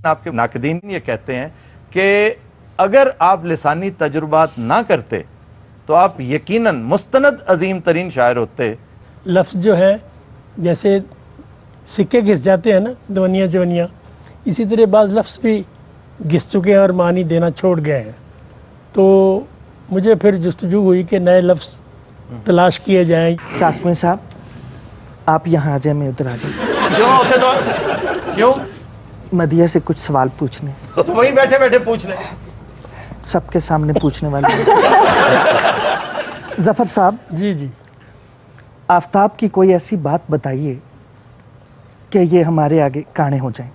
آپ کے ناقدین یہ کہتے ہیں کہ اگر آپ لسانی تجربات نہ کرتے تو آپ یقیناً مستند عظیم ترین شاعر ہوتے. لفظ جو ہے جیسے سکے گھس جاتے ہیں نا دونیاں جونیاں، اسی طرح بعض لفظ بھی گھس چکے ہیں اور معنی دینا چھوڑ گئے ہیں. تو مجھے پھر جستجو ہوئی کہ نئے لفظ تلاش کیے جائیں. قاسمی صاحب آپ یہاں آ جائیں، میں ادھر آ جاؤں. کیوں ہوتے تو کیوں؟ مدیہ سے کچھ سوال پوچھنے. وہیں بیٹھے بیٹھے پوچھ لیں. سب کے سامنے پوچھنے والے. ظفر صاحب. جی جی. آفتاب کی کوئی ایسی بات بتائیے کہ یہ ہمارے آگے کانے ہو جائیں.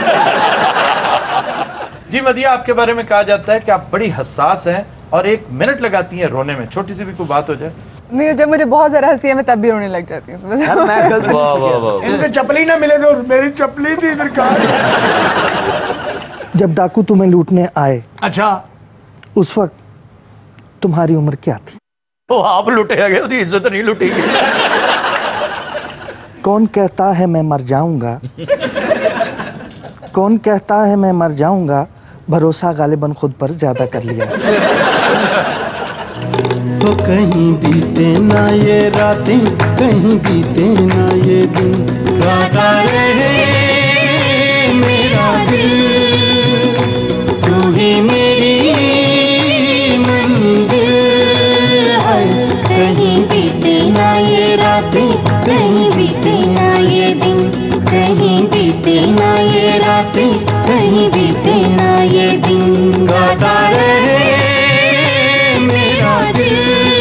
جی مدیہ، آپ کے بارے میں کہا جاتا ہے کہ آپ بڑی حساس ہیں اور 1 منٹ لگاتی ہیں رونے میں، چھوٹی سی بھی کوئی بات ہو جائے. نہیں، جب مجھے بہت زیادہ ہنسی ہے میں تب بھی رونے لگ جاتی ہوں. ان سے چپلی نہ ملے تو میری چپلی تھی ادھر کہاں. جب ڈاکو تمہیں لوٹنے آئے، اچھا، اس وقت تمہاری عمر کیا تھی؟ وہ آپ لوٹے گئے، اس کی عزت نہیں لوٹی گئی. کون کہتا ہے میں مر جاؤں گا، کون کہتا ہے میں مر جاؤں گا، بھروسہ غالباً خود پر زیادہ کر لیا. تو کہیں بیتے نہ یہ راتیں، کہیں بیتے نہ یہ دن، گاتا رہے میرا دل، تو ہی میری منزل ہے. کہیں بیتے نہ یہ راتیں، کہیں بیتے نہ یہ دن، کہیں بیتے نہ یہ راتیں، کہیں بیتے نہ یہ دن، گاتا رہے میرا دل.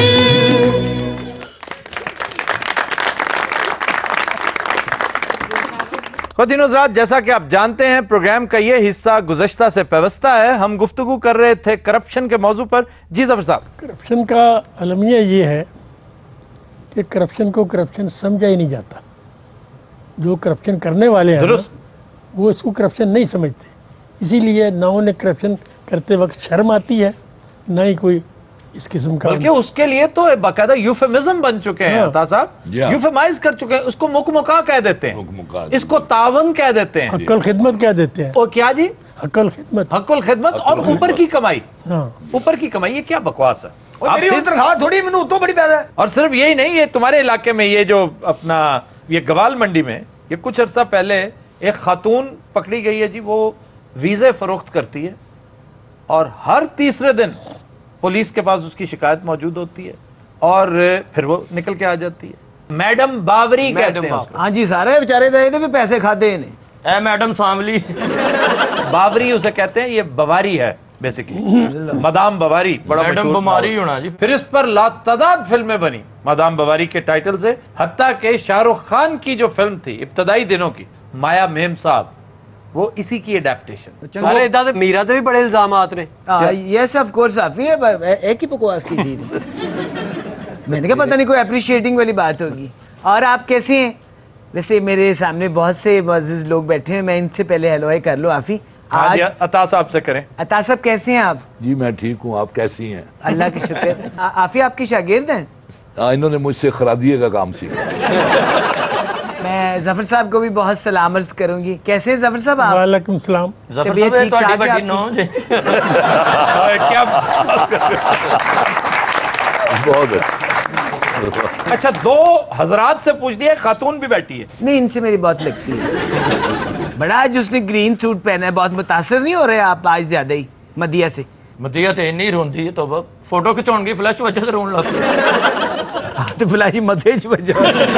خواتین و حضرات، جیسا کہ آپ جانتے ہیں پروگرام کا یہ حصہ گزشتہ سے پیوستہ ہے. ہم گفتگو کر رہے تھے کرپشن کے موضوع پر. جی ظفر صاحب. کرپشن کا المیہ یہ ہے کہ کرپشن کو کرپشن سمجھا ہی نہیں جاتا. جو کرپشن کرنے والے ہیں درست، وہ اس کو کرپشن نہیں سمجھتے. اسی لیے نہ انہیں کرپشن کرتے وقت شرم آتی ہے، نہ ہی کوئی اس قسم کا. بلکہ اس کے لیے تو باقاعدہ یوفیمزم بن چکے ہیں عطا صاحب، یوفیمائز کر چکے ہیں. اس کو مکمکا کہہ دیتے ہیں، اس کو تعاون کہہ دیتے ہیں، حق الخدمت کہہ دیتے ہیں. اور کیا جی؟ حق الخدمت. حق الخدمت. اور اوپر کی کمائی. ہاں، اوپر کی کمائی. یہ کیا بکواس ہے؟ تھوڑی منو تو بڑی پیدا ہے. اور صرف یہی نہیں، یہ تمہارے علاقے میں یہ جو اپنا یہ گوال منڈی میں یہ کچھ عرصہ پہلے ایک خاتون پکڑی گئی ہے جی. وہ ویزے فروخت کرتی ہے اور ہر تیسرے دن پولیس کے پاس اس کی شکایت موجود ہوتی ہے اور پھر وہ نکل کے آ جاتی ہے. میڈم باوری کہتے ہیں. ہاں جی، سارے بیچارے دے بھی پیسے کھاتے ہیں. اے میڈم ساملی. باوری اسے کہتے ہیں. یہ بواری ہے بیسیکلی، مدام بواری. بڑا میڈم بماری ہونا جی. پھر اس پر لاتعداد فلمیں بنی مدام بواری کے ٹائٹل سے، حتیٰ کہ شاہ رخ خان کی جو فلم تھی ابتدائی دنوں کی، مایا میم صاحب، وہ اسی کی اڈیپٹیشن. ارے ادھر سے میرا تو بھی بڑے الزامات نے. یس آف کورس آپ ہی ایک ہی بکواس کی تھی. میں نے کہا پتہ نہیں کوئی اپریشیٹنگ والی بات ہوگی. اور آپ کیسے ہیں؟ ویسے میرے سامنے بہت سے معزز لوگ بیٹھے ہیں، میں ان سے پہلے ہیلو ہائی کر لوں. آفی آج عطا صاحب سے کریں. عطا صاحب کیسے ہیں آپ؟ جی میں ٹھیک ہوں، آپ کیسی ہیں؟ اللہ کے شکر. آفی آپ کی شاگرد ہیں؟ انہوں نے مجھ سے خرادیے کا کام سیکھا. میں ظفر صاحب کو بھی بہت سلام عرض کروں گی. کیسے ہیں ظفر صاحب آپ؟ وعلیکم السلام. طبیعت ٹھیک ٹھاک ہے بہت اچھا. اچھا، 2 حضرات سے پوچھ دیا، خاتون بھی بیٹھی ہے. نہیں، ان سے میری بہت لگتی ہے. بڑا آج اس نے گرین سوٹ پہنا ہے، بہت متاثر نہیں ہو رہے آپ آج زیادہ ہی مدیہ سے؟ مدیہ تو نہیں روندی ہے، تو فوٹو کھچاؤ گی فلش وجہ سے رون لگ تو فلاش مدے چ وجہ.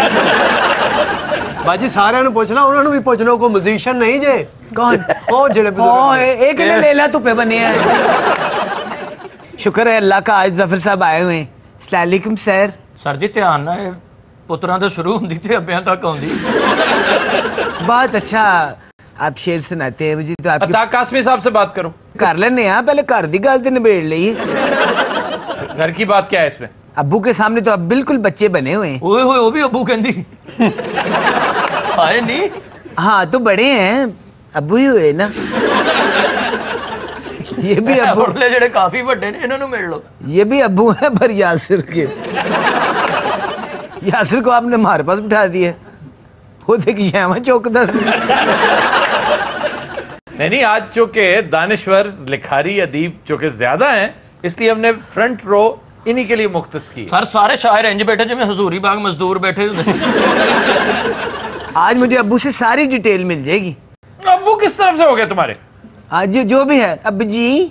باجی سارے پوچھنا، انہوں نے بھی پوچھنا کوئی میوزیشین نہیں جے. کون؟ ایک نے لیلا تو پہ بنے ہیں. شکر ہے اللہ کا آج ظفر صاحب آئے ہوئے ہیں. السلام علیکم سر. سر جی دھیان نہ پتراں تو شروع ہوندی تے ابیاں تک آندی. بہت اچھا آپ شعر سناتے ہیں مجھے. تو آپ عطا قاسمی صاحب سے بات کروں؟ کر لینے ہاں، پہلے گھر دی گل تے نبیڑ لئی. گھر کی بات کیا ہے اس میں؟ ابو کے سامنے تو اب بالکل بچے بنے ہوئے ہیں. اوئے ہوئے وہ بھی ابو کہندی آئے نہیں. ہاں تو بڑے ہیں، ابو ہی ہوئے نا. یہ بھی ابو جڑے کافی بڑے نے، انہوں نے مل لو. یہ بھی ابو ہیں پر یاسر کے. یاسر کو آپ نے ہمارے پاس بٹھا دیا. وہ دیکھ شیما چوکدہ. نہیں آج چونکہ دانشور لکھاری ادیب چونکہ زیادہ ہیں اس لیے ہم نے فرنٹ رو انہی کے لیے مختص کی. سر سارے شاعر انج بیٹھے جی میں حضوری باغ مزدور بیٹھے ہوتے. آج مجھے ابو سے ساری ڈیٹیل مل جائے گی. ابو کس طرف سے ہو گئے تمہارے؟ آج جو بھی ہے ابو جی.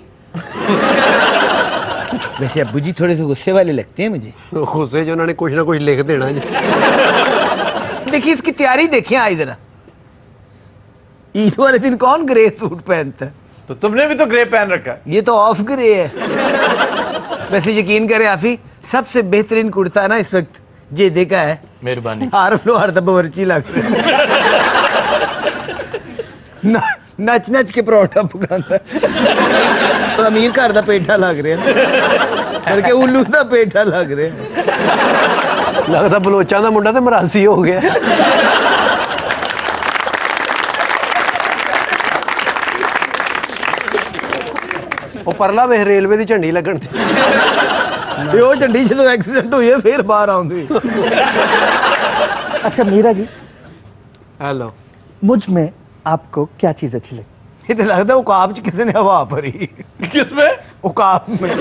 ویسے ابو جی تھوڑے سے غصے والے لگتے ہیں مجھے. غصے جو انہوں نے کچھ نہ کچھ لکھ دینا جی. دیکھیے اس کی تیاری دیکھیں آج ذرا. عید والے دن کون گرے سوٹ پہنتا ہے؟ تو تم نے بھی تو گرے پہن رکھا ہے. یہ تو آف گرے ہے. ویسے یقین کرے آفی سب سے بہترین کرتا نا اس وقت جے دیکھا ہے. مہربانی. ہر دبا ورچی لگ نچ نچ کے پروٹھا پکاتا تو امیر گھر دا پیٹھا لگ رہا کر کے الو دا پیٹھا لگ رہا. لگتا بلوچاں دا منڈا تے مراسی ہو گیا. وہ پرلا ویخ ریلوے دی جھنڈی لگن تے وہ جھنڈی جدو ایکسیڈنٹ ہوئی ہے پھر باہر آؤں. اچھا میرا جی ہیلو مجھ میں آپ کو کیا چیز اچھی لگی؟ یہ تو لگتا ہے اکاب چ کسی نے ہوا بھری. کس میں؟ اکاب میں.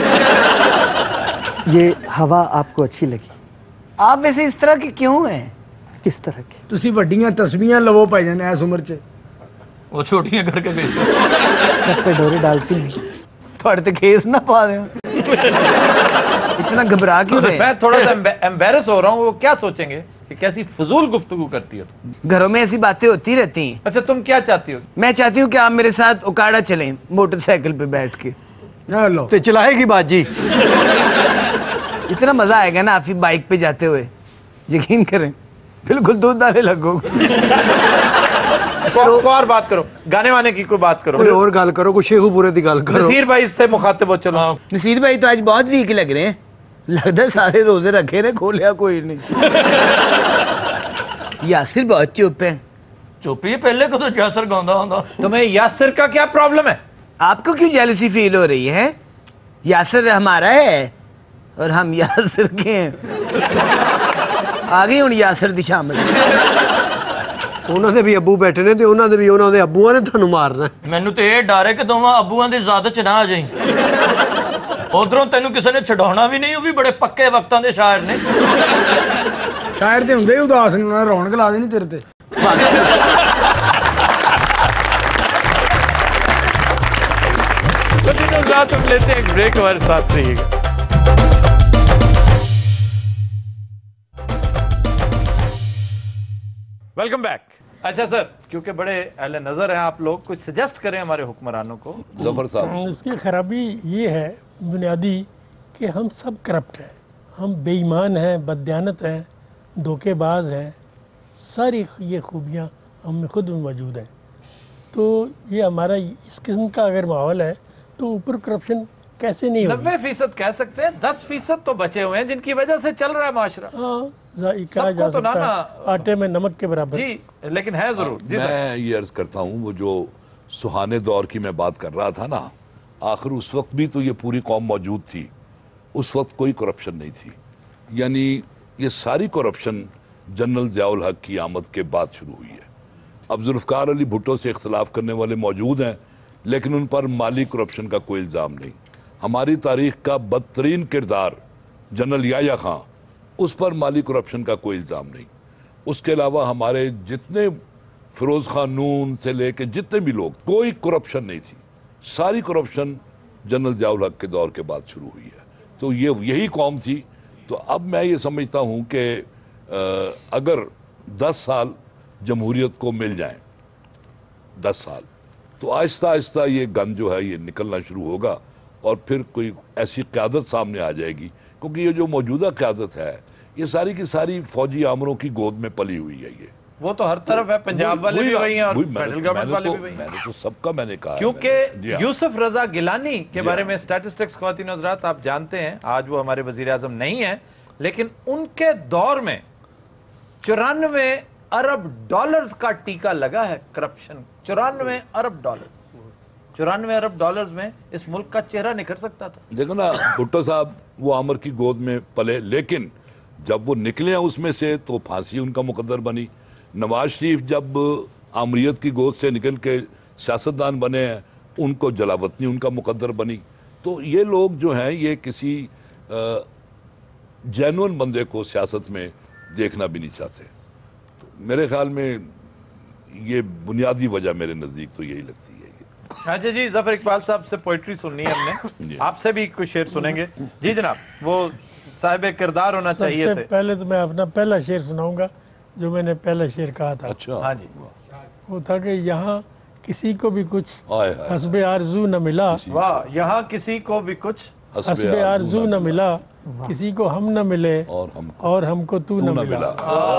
یہ ہوا آپ کو اچھی لگی؟ آپ ویسے اس طرح کے کیوں ہیں؟ کس طرح کی؟ تسی وڈیاں تسبیحاں لو پائی جانے اس عمر چ. وہ چھوٹیاں کر کے بیچو. سب پہ ڈورے ڈالتی ہیں. تھوڑے تو کیس نہ پا دیں. اتنا گھبرا کیوں رہے؟ میں تھوڑا سا ایمبیرس ہو رہا ہوں. وہ کیا سوچیں گے کہ کیسی فضول گفتگو کرتی ہو تم؟ گھروں میں ایسی باتیں ہوتی رہتی ہیں. اچھا تم کیا چاہتی ہو؟ میں چاہتی ہوں کہ آپ میرے ساتھ اکاڑا چلیں موٹر سائیکل پہ بیٹھ کے. لو تے چلائے گی بات جی. اتنا مزہ آئے گا نا آپ بائک پہ جاتے ہوئے. یقین کریں بالکل دودھ دارے لگو. کوئی اور بات کرو. گانے وانے کی کوئی بات کرو. کوئی اور گل کرو. کوئی شیخو پورے دی گل کرو. نصیر بھائی سے مخاطب ہو. چلو نصیر بھائی تو آج بہت ویک لگ رہے ہیں. لگتا ہے سارے روزے رکھے نے کھولیا کوئی نہیں. یاسر بہت چپ ہے. چوپی پہلے کو تو یاسر گاؤں ہوں. تمہیں یاسر کا کیا پرابلم ہے؟ آپ کو کیوں جیلسی فیل ہو رہی ہے؟ یاسر ہمارا ہے اور ہم یاسر کے ہیں. آگے ہوں یاسر دی شامل. انہوں نے بھی ابو بیٹھے نے تے انہوں نے بھی انہوں نے ابوਆਂ نے تھانوں مارنا. مینوں تے یہ ڈر ہے کہ دونوں ابوਆਂ دی ذات چ نہ آ جائیں. ادھروں تینوں کسی نے چھڈاਉنا بھی نہیں. وہ بھی بڑے پکے وقتاں دے شاعر نے. شاعر تے ہوندے ہی اداس نے. انہاں رونق لا دینی تیرے تے. تم لیتے ہیں ایک بریک. ہمارے ساتھ رہیے گا. Welcome back. اچھا سر کیونکہ بڑے اہل نظر ہیں آپ لوگ کچھ سجیسٹ کریں ہمارے حکمرانوں کو. ظفر صاحب اس کی خرابی یہ ہے بنیادی کہ ہم سب کرپٹ ہیں. ہم بے ایمان ہیں, بددیانت ہیں, دھوکے باز ہیں. ساری یہ خوبیاں ہم میں خود میں موجود ہیں. تو یہ ہمارا اس قسم کا اگر ماحول ہے تو اوپر کرپشن کیسے نہیں ہوگی؟ 90% کہہ سکتے ہیں. 10% تو بچے ہوئے ہیں جن کی وجہ سے چل رہا ہے معاشرہ. ہاں کہا جا سکتا ہے آٹے میں نمک کے برابر. جی لیکن ہے ضرور. جی میں یہ عرض کرتا ہوں وہ جو سہانے دور کی میں بات کر رہا تھا نا, آخر اس وقت بھی تو یہ پوری قوم موجود تھی. اس وقت کوئی کرپشن نہیں تھی. یعنی یہ ساری کرپشن جنرل ضیاء الحق کی آمد کے بعد شروع ہوئی ہے. اب ذوالفقار علی بھٹو سے اختلاف کرنے والے موجود ہیں لیکن ان پر مالی کرپشن کا کوئی الزام نہیں. ہماری تاریخ کا بدترین کردار جنرل یحییٰ خان, اس پر مالی کرپشن کا کوئی الزام نہیں. اس کے علاوہ ہمارے جتنے فیروز خان نون سے لے کے جتنے بھی لوگ, کوئی کرپشن نہیں تھی. ساری کرپشن جنرل ضیاء الحق کے دور کے بعد شروع ہوئی ہے. تو یہی قوم تھی. تو اب میں یہ سمجھتا ہوں کہ اگر 10 سال جمہوریت کو مل جائیں, 10 سال, تو آہستہ آہستہ یہ گند جو ہے یہ نکلنا شروع ہوگا اور پھر کوئی ایسی قیادت سامنے آ جائے گی. کیونکہ یہ جو موجودہ قیادت ہے یہ ساری کی ساری فوجی آمروں کی گود میں پلی ہوئی ہے. یہ وہ تو ہر طرف ہے. پنجاب والے بھی وہی ہیں اور وہی فیڈرل گورنمنٹ والے بھی وہی میں ہیں. نے تو سب کا میں نے کہا ہے. کیونکہ یوسف رضا گیلانی کے بارے میں اسٹیٹسٹکس خواتین حضرات آپ جانتے ہیں, آج وہ ہمارے وزیر اعظم نہیں ہیں, لیکن ان کے دور میں 94 ارب ڈالرز کا ٹیکہ لگا ہے کرپشن. 94 ارب ڈالرز. 94 ارب ڈالرز میں اس ملک کا چہرہ نکھر سکتا تھا. دیکھو نا بھٹو صاحب وہ آمر کی گود میں پلے, لیکن جب وہ نکلے ہیں اس میں سے تو پھانسی ان کا مقدر بنی. نواز شریف جب آمریت کی گود سے نکل کے सियासतदान बने हैं, उनको जलावतनी उनका मुकद्दर बनी। तो ये लोग जो हैं ये किसी जेन्युइन बंदे को सियासत में देखना भी नहीं चाहते। तो मेरे ख्याल में ये बुनियादी वजह मेरे नज़दीक तो यही लगती है। अच्छा जी, जफर इकबाल साहब से पोइट्री सुननी है हमने, आपसे भी कुछ शेर सुनेंगे। जी जनाब, वो साहिब किरदार होना चाहिए सबसे पहले तो मैं अपना पहला शेर सुनाऊंगा जो मैंने पहला शेर कहा था। अच्छा, हाँ जी, वो था कि यहाँ किसी को भी कुछ आए हाय। हस्बे आरजू न मिला, वाह, यहाँ किसी को भी कुछ हस्बे आरजू न मिला, किसी को हम न मिले और हमको तू न मिला।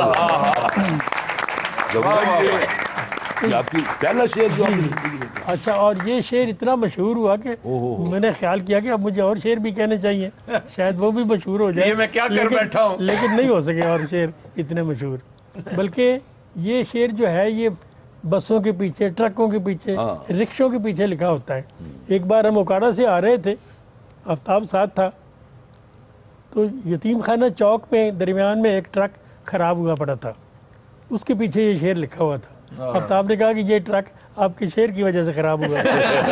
ये आपकी पहला शेर जो अच्छा, और ये शेर इतना मशहूर हुआ कि मैंने ख्याल किया कि अब मुझे और शेर भी कहने चाहिए, शायद वो भी मशहूर हो जाए। ये मैं क्या कर बैठा हूँ, लेकिन नहीं हो सके और शेर इतने मशहूर। बल्कि ये शेर जो है ये बसों के पीछे, ट्रकों के पीछे, रिक्शों के पीछे लिखा होता है। एक बार हम ओकाड़ा से आ रहे थे, आफ्ताब साथ था, तो यतीम खाना चौक में दरमियान में एक ट्रक खराब हुआ पड़ा था, उसके पीछे ये शेर लिखा हुआ था। आफ्ताब ने कहा कि ये ट्रक आपके शेर की वजह से खराब हुआ।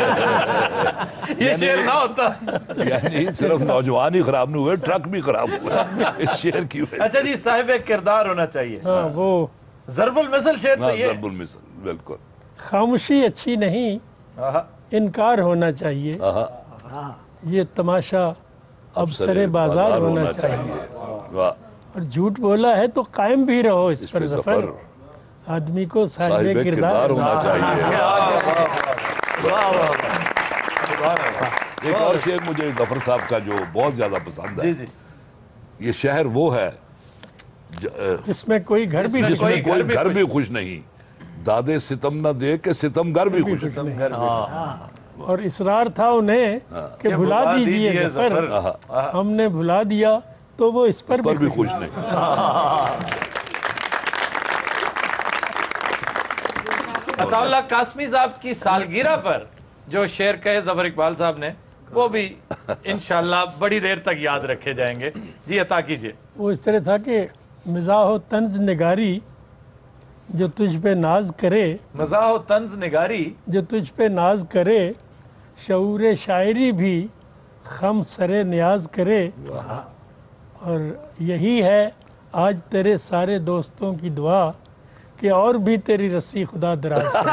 ये शेर ना होता, यानी सिर्फ नौजवान ही खराब नहीं हुए, ट्रक भी खराब हुआ इस शेर की वजह। अच्छा जी, साहिब किरदार होना चाहिए। हाँ, वो ज़रबुल मिसल शेर हाँ, तो ये ज़रबुल मिसल, बिल्कुल। खामोशी अच्छी नहीं, इनकार होना चाहिए, ये तमाशा अब सरे बाजार होना चाहिए, और झूठ बोला है तो कायम भी रहो इस पर ज़फर, आदमी को साहिब किरदार होना चाहिए। एक और शेर मुझे गफर साहब का जो बहुत ज्यादा पसंद है, ये शहर वो है जिसमें कोई घर भी जिसमें कोई घर भी खुश नहीं, दादे सितम न दे के सितमगर भी खुश नहीं। और इसरार था उन्हें कि भुला दीजिए ज़फर, हमने भुला दिया तो वो इस पर भी खुश नहीं। अताउल्लाह कासमी साहब की सालगिरह पर जो शेर कहे जफर इकबाल साहब ने, वो भी इंशाल्लाह बड़ी देर तक याद रखे जाएंगे। जी अता कीजिए। वो इस तरह था कि मिजाहो तंज निगारी जो तुझ पे नाज करे, मज़ाहो तंज निगारी जो तुझ पे नाज करे, शऊर शायरी भी खम सरे नियाज करे, और यही है आज तेरे सारे दोस्तों की दुआ कि और भी तेरी रस्सी खुदा दराज करे।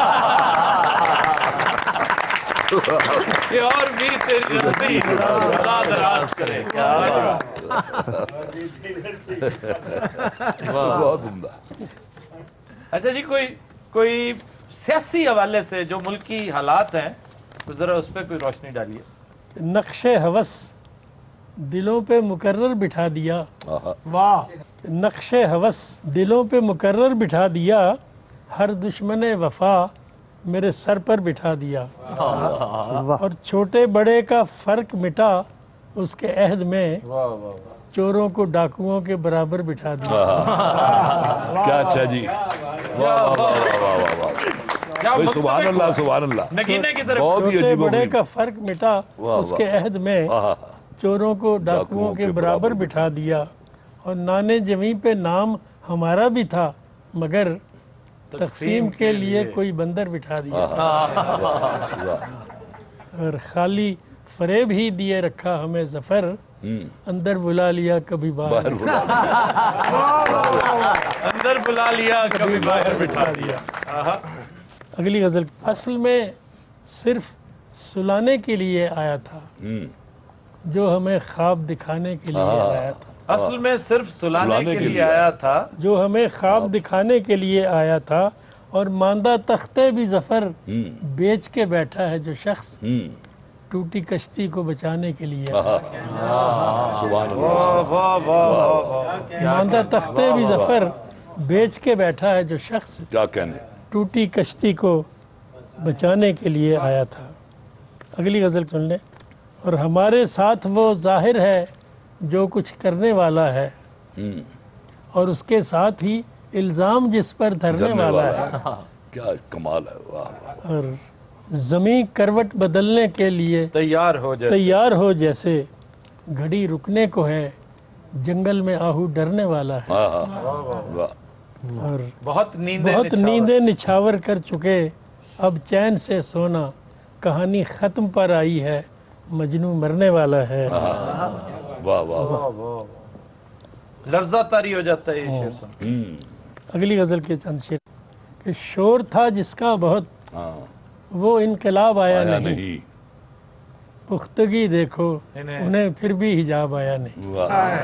कि और भी तेरी रस्सी खुदा दराज करे। बहुत उम्दा। अच्छा जी, कोई सियासी हवाले से जो मुल्की हालात हैं तो जरा उस पर कोई रोशनी डालिए। नक्शे हवस दिलों पे मुकर्रर बिठा दिया, वाह, नक्शे हवस दिलों पे मुकर्रर बिठा दिया, हर दुश्मने वफा मेरे सर पर बिठा दिया, और छोटे बड़े का फर्क मिटा उसके अहद में, चोरों को डाकुओं के बराबर बिठा दिया। क्या अच्छा जी, वाह वाह वाह वाह वाह वाह, सुभान अल्लाह सुभान अल्लाह। नगीने की तरफ छोटे बड़े का फर्क मिटा उसके अहद में, चोरों को डाकुओं के बराबर बिठा दिया, और नाने जमी पे नाम हमारा भी था, मगर तकसीम के लिए कोई बंदर बिठा दिया, और खाली फरेब ही दिए रखा हमें ज़फर, अंदर बुला लिया कभी बाहर, अंदर बुला लिया कभी बाहर बिठा दिया। अगली गजल, असल में सिर्फ सुलाने के लिए आया था, जो हमें ख्वाब दिखाने के लिए आया था। असल में सिर्फ सुलाने के लिए आया था, जो हमें ख्वाब दिखाने के लिए आया था, और मांदा तख्ते भी ज़फर बेच के बैठा है जो शख्स, टूटी कश्ती को बचाने के लिए मांदा तख्ते भी ज़फर बेच के बैठा है जो शख्स, क्या कहने, टूटी कश्ती को बचाने के लिए आया था। अगली गजल सुन लें। और हमारे साथ वो जाहिर है जो कुछ करने वाला है, और उसके साथ ही इल्जाम जिस पर धरने वाला है। क्या कमाल है, वाह। और जमीन करवट बदलने के लिए तैयार हो जैसे घड़ी रुकने को है, जंगल में आहू डरने वाला है। और बहुत नींदें निछावर कर चुके اب چین سے سونا کہانی ختم پر آئی ہے مجنو مرنے والا ہے واہ واہ واہ لرزہ طاری ہو جاتا ہے یہ شعر سن اگلی غزل کے چند شعر کہ شور تھا جس کا بہت وہ انقلاب آیا نہیں پختگی دیکھو انہیں پھر بھی حجاب آیا نہیں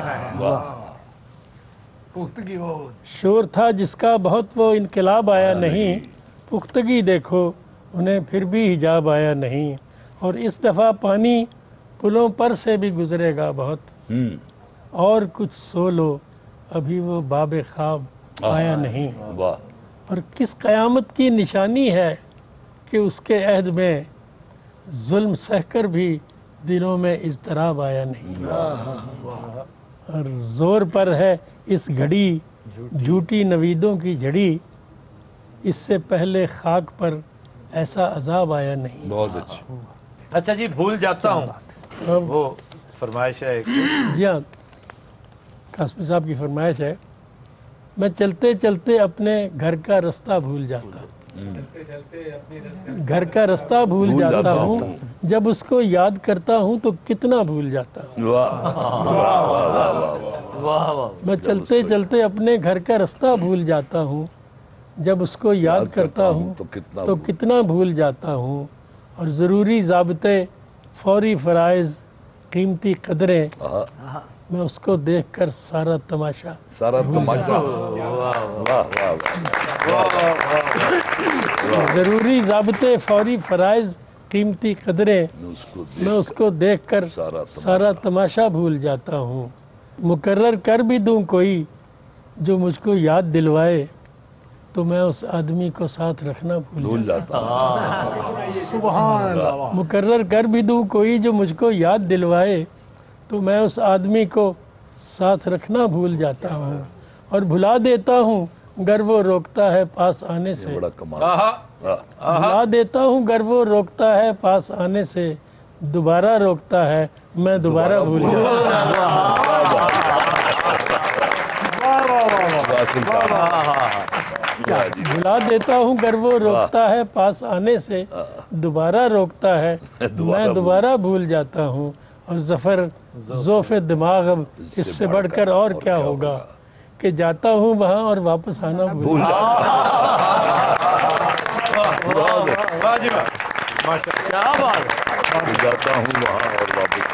پختگی ہو شور تھا جس کا بہت وہ انقلاب آیا نہیں پختگی دیکھو انہیں پھر بھی حجاب آیا نہیں اور اس دفعہ پانی پلوں پر سے بھی گزرے گا بہت اور کچھ سو لو ابھی وہ باب خواب آیا نہیں اور کس قیامت کی نشانی ہے کہ اس کے عہد میں ظلم سہ کر بھی دلوں میں اضطراب آیا نہیں اور زور پر ہے اس گھڑی جھوٹی نویدوں کی جھڑی اس سے پہلے خاک پر ایسا عذاب آیا نہیں بہت اچھا اچھا جی بھول جاتا ہوں وہ فرمائش ہے ایک جی ہاں قاسمی صاحب کی فرمائش ہے میں چلتے چلتے اپنے گھر کا رستہ بھول جاتا ہوں گھر کا رستہ بھول جاتا ہوں جب اس کو یاد کرتا ہوں تو کتنا بھول جاتا ہوں میں چلتے چلتے اپنے گھر کا رستہ بھول جاتا ہوں جب اس کو یاد کرتا ہوں تو کتنا بھول جاتا ہوں اور ضروری ضابطے فوری فرائض قیمتی قدریں میں اس کو دیکھ کر سارا تماشا ضروری ضابطے فوری فرائض قیمتی قدریں میں اس کو دیکھ کر سارا تماشا بھول جاتا ہوں مقرر کر بھی دوں کوئی جو مجھ کو یاد دلوائے تو میں اس آدمی کو ساتھ رکھنا بھول جاتا ہوں سبحان اللہ مقرر کر بھی دوں کوئی جو مجھ کو یاد دلوائے تو میں اس آدمی کو ساتھ رکھنا بھول جاتا ہوں اور بھلا دیتا ہوں گر وہ روکتا ہے پاس آنے سے بھلا دیتا ہوں گر وہ روکتا ہے پاس آنے سے دوبارہ روکتا ہے میں دوبارہ بھول جاتا بھلا دیتا ہوں گر وہ روکتا ہے پاس آنے سے دوبارہ روکتا ہے میں دوبارہ بھول جاتا ہوں اور ظفر ذوف دماغ اب اس سے بڑھ کر اور کیا ہوگا کہ جاتا ہوں وہاں اور واپس آنا بھول جاتا ہوں وہاں اور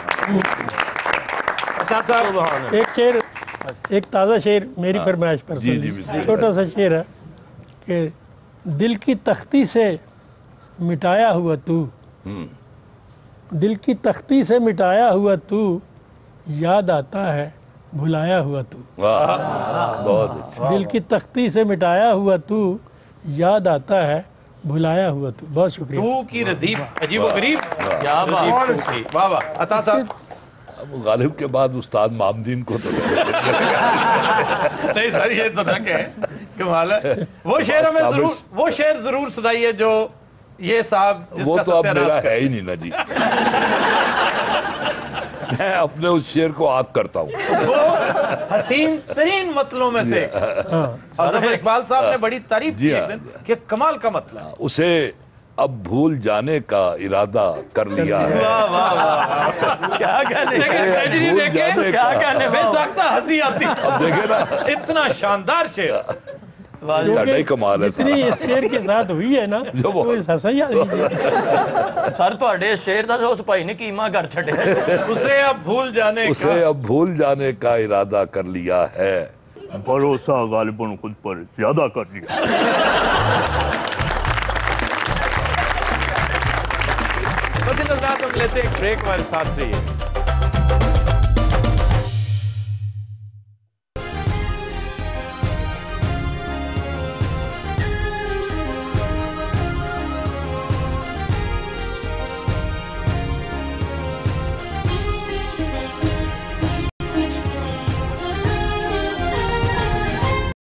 واپس ایک شعر ایک تازہ شعر میری فرمائش پر چھوٹا سا شعر ہے کہ دل کی تختی سے مٹایا ہوا تو دل کی تختی سے مٹایا ہوا تو یاد آتا ہے بھلایا ہوا تو دل کی تختی سے مٹایا ہوا تو یاد آتا ہے بھلایا ہوا تو بہت شکریہ تو کی ردیف عجیب و غریب کیا بات واہ واہ عطا صاحب اب غالب کے بعد استاد مامدین کو تو نہیں سر یہ سنا کہ کمال ہے وہ شعر ہمیں ضرور وہ شعر ضرور سنائیے جو یہ صاحب وہ تو اب میرا ہے ہی نہیں نا جی میں اپنے اس شعر کو عاد کرتا ہوں وہ حسین ترین مطلوں میں سے اور ظفر اقبال صاحب نے بڑی تعریف کی کہ کمال کا مطلب اسے اب بھول جانے کا ارادہ کر لیا ہے کیا کہنے بے ساختہ ہنسی آتی اب دیکھیں نا اتنا شاندار شعر نہیں کمال ہے اتنی اس شعر کے ساتھ ہوئی ہے نا سر تھوڑے شعر کا اس بھائی نے کیما کر چھڑیا اسے اب بھول جانے اسے اب بھول جانے کا ارادہ کر لیا ہے بھروسہ غالباً خود پر زیادہ کر لیا ہم لیتے ایک بریک ہمارے ساتھ رہیے